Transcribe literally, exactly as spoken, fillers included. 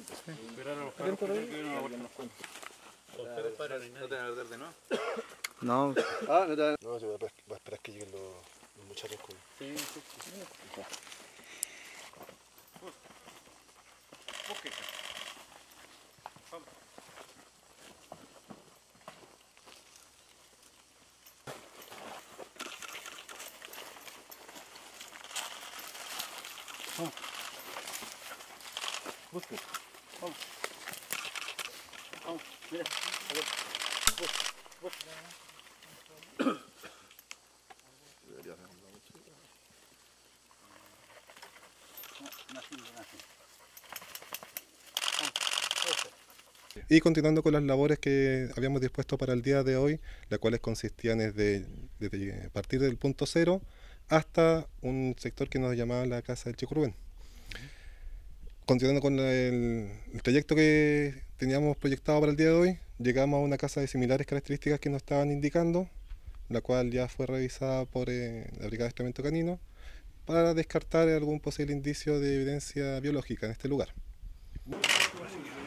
Esperar a los carros que vienen a la puerta de los cuentos. ¿Ustedes paran? ¿No te van a perder de nuevo? No. Ah, no te van a... No, yo voy a esperar, voy a esperar que lleguen los, los muchachos con... Sí, sí, sí. Ya. Busque. Vamos. Vamos. Busque. Vamos. Vamos, mira. A ver. Busque. Busque. Debería haber una mochila. No, no sirve, no sirve. Y continuando con las labores que habíamos dispuesto para el día de hoy, las cuales consistían desde, desde partir del punto cero hasta un sector que nos llamaba la Casa del Chico Rubén. Continuando con el, el trayecto que teníamos proyectado para el día de hoy, llegamos a una casa de similares características que nos estaban indicando, la cual ya fue revisada por eh, la Brigada de Adiestramiento Canino para descartar algún posible indicio de evidencia biológica en este lugar.